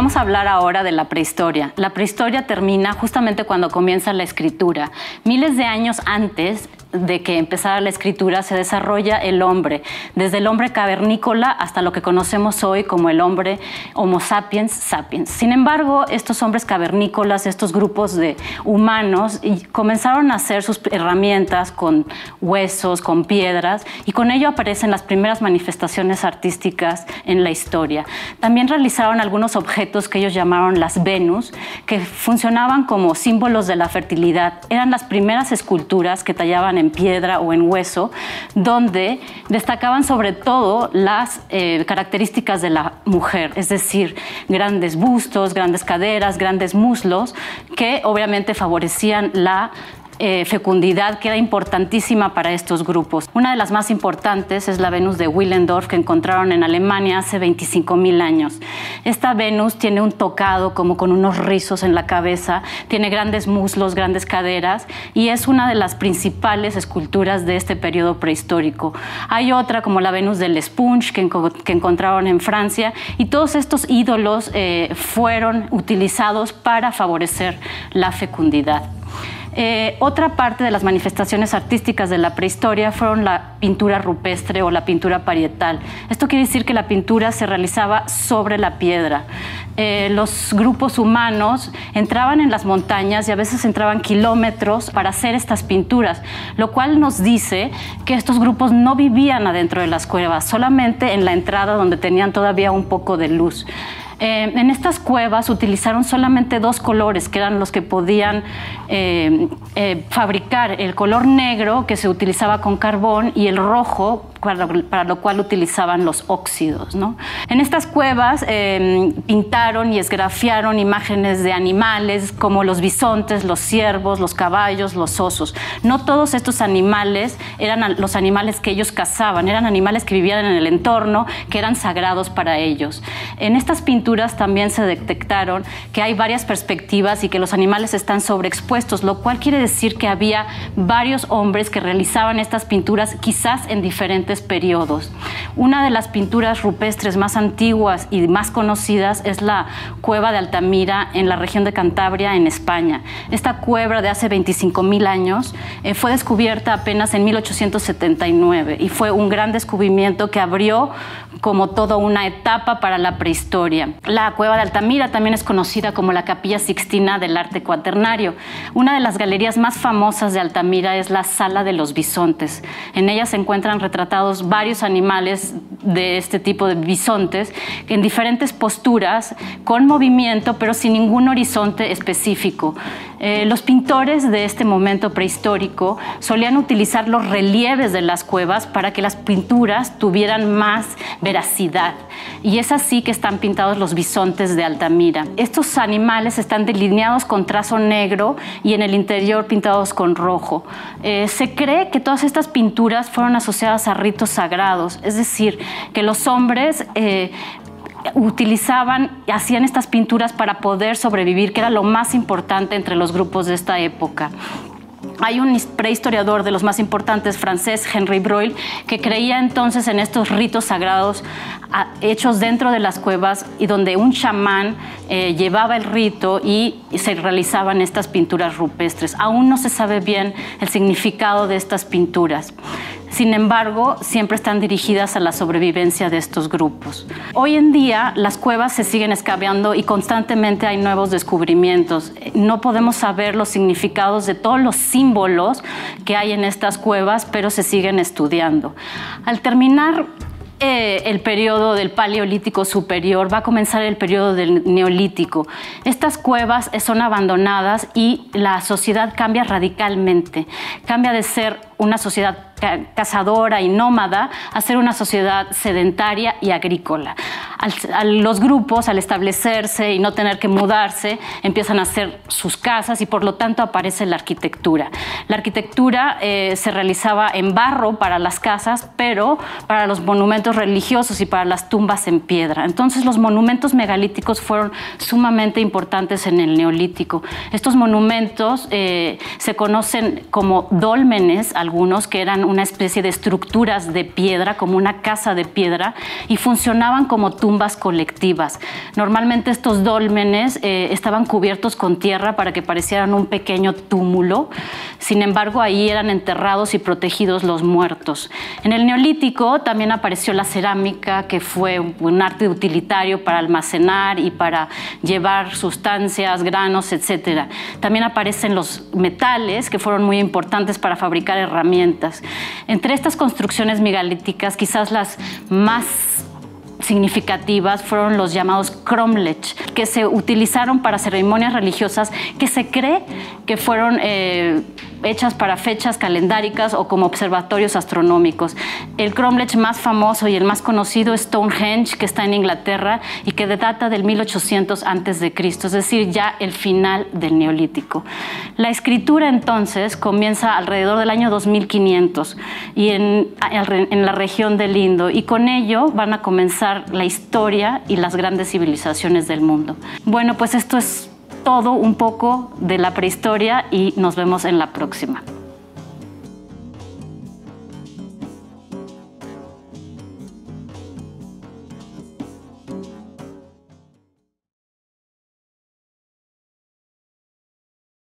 Vamos a hablar ahora de la prehistoria. La prehistoria termina justamente cuando comienza la escritura. Miles de años antes de que empezara la escritura se desarrolla el hombre, desde el hombre cavernícola hasta lo que conocemos hoy como el hombre Homo sapiens sapiens. Sin embargo, estos hombres cavernícolas, estos grupos de humanos, comenzaron a hacer sus herramientas con huesos, con piedras, y con ello aparecen las primeras manifestaciones artísticas en la historia. También realizaron algunos objetos que ellos llamaron las Venus, que funcionaban como símbolos de la fertilidad. Eran las primeras esculturas que tallaban en piedra o en hueso, donde destacaban sobre todo las características de la mujer, es decir, grandes bustos, grandes caderas, grandes muslos, que obviamente favorecían la fecundidad, que era importantísima para estos grupos. Una de las más importantes es la Venus de Willendorf, que encontraron en Alemania hace 25,000 años. Esta Venus tiene un tocado como con unos rizos en la cabeza, tiene grandes muslos, grandes caderas, y es una de las principales esculturas de este periodo prehistórico. Hay otra como la Venus del Sponge que encontraron en Francia, y todos estos ídolos fueron utilizados para favorecer la fecundidad. Otra parte de las manifestaciones artísticas de la prehistoria fueron la pintura rupestre o la pintura parietal. Esto quiere decir que la pintura se realizaba sobre la piedra. Los grupos humanos entraban en las montañas y a veces entraban kilómetros para hacer estas pinturas, lo cual nos dice que estos grupos no vivían adentro de las cuevas, solamente en la entrada donde tenían todavía un poco de luz. En estas cuevas utilizaron solamente dos colores, que eran los que podían fabricar: el color negro, que se utilizaba con carbón, y el rojo, para lo cual utilizaban los óxidos, ¿no? En estas cuevas pintaron y esgrafiaron imágenes de animales como los bisontes, los ciervos, los caballos, los osos. No todos estos animales eran los animales que ellos cazaban, eran animales que vivían en el entorno, que eran sagrados para ellos. En estas pinturas también se detectaron que hay varias perspectivas y que los animales están sobreexpuestos, lo cual quiere decir que había varios hombres que realizaban estas pinturas, quizás en diferentes periodos. Una de las pinturas rupestres más antiguas y más conocidas es la cueva de Altamira en la región de Cantabria, en España. Esta cueva de hace 25,000 años fue descubierta apenas en 1879 y fue un gran descubrimiento que abrió como toda una etapa para la prehistoria. La cueva de Altamira también es conocida como la Capilla Sixtina del arte cuaternario. Una de las galerías más famosas de Altamira es la Sala de los Bisontes. En ella se encuentran retratados varios animales de este tipo de bisontes en diferentes posturas, con movimiento, pero sin ningún horizonte específico. Los pintores de este momento prehistórico solían utilizar los relieves de las cuevas para que las pinturas tuvieran más veracidad, y es así que están pintados los bisontes de Altamira. Estos animales están delineados con trazo negro y en el interior pintados con rojo. Se cree que todas estas pinturas fueron asociadas a ritos sagrados, es decir, que los hombres hacían estas pinturas para poder sobrevivir, que era lo más importante entre los grupos de esta época. Hay un prehistoriador de los más importantes, francés, Henri Breuil, que creía entonces en estos ritos sagrados hechos dentro de las cuevas, y donde un chamán llevaba el rito y se realizaban estas pinturas rupestres. Aún no se sabe bien el significado de estas pinturas. Sin embargo, siempre están dirigidas a la sobrevivencia de estos grupos. Hoy en día, las cuevas se siguen excavando y constantemente hay nuevos descubrimientos. No podemos saber los significados de todos los símbolos que hay en estas cuevas, pero se siguen estudiando. Al terminar el periodo del Paleolítico Superior, va a comenzar el periodo del Neolítico. Estas cuevas son abandonadas y la sociedad cambia radicalmente. Cambia de ser una sociedad cazadora y nómada a ser una sociedad sedentaria y agrícola. Los grupos, al establecerse y no tener que mudarse, empiezan a hacer sus casas y por lo tanto aparece la arquitectura. La arquitectura se realizaba en barro para las casas, pero para los monumentos religiosos y para las tumbas en piedra. Entonces los monumentos megalíticos fueron sumamente importantes en el Neolítico. Estos monumentos se conocen como dólmenes, algunos, que eran una especie de estructuras de piedra, como una casa de piedra, y funcionaban como tumbas tumbas colectivas. Normalmente estos dólmenes estaban cubiertos con tierra para que parecieran un pequeño túmulo. Sin embargo, ahí eran enterrados y protegidos los muertos. En el Neolítico también apareció la cerámica, que fue un arte utilitario para almacenar y para llevar sustancias, granos, etc. También aparecen los metales, que fueron muy importantes para fabricar herramientas. Entre estas construcciones megalíticas, quizás las más significativas fueron los llamados cromlech, que se utilizaron para ceremonias religiosas que se cree que fueron hechas para fechas calendáricas o como observatorios astronómicos. El cromlech más famoso y el más conocido es Stonehenge, que está en Inglaterra y que data del 1800 a.C., es decir, ya el final del Neolítico. La escritura entonces comienza alrededor del año 2500 y en la región del Indo, y con ello van a comenzar la historia y las grandes civilizaciones del mundo. Bueno, pues esto es todo un poco de la prehistoria y nos vemos en la próxima.